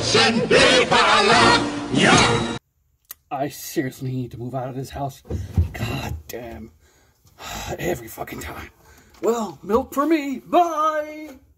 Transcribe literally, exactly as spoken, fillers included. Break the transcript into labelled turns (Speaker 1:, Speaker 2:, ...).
Speaker 1: Listen, yeah.
Speaker 2: I seriously need to move out of this house. God damn. Every fucking time. Well, milk for me. Bye!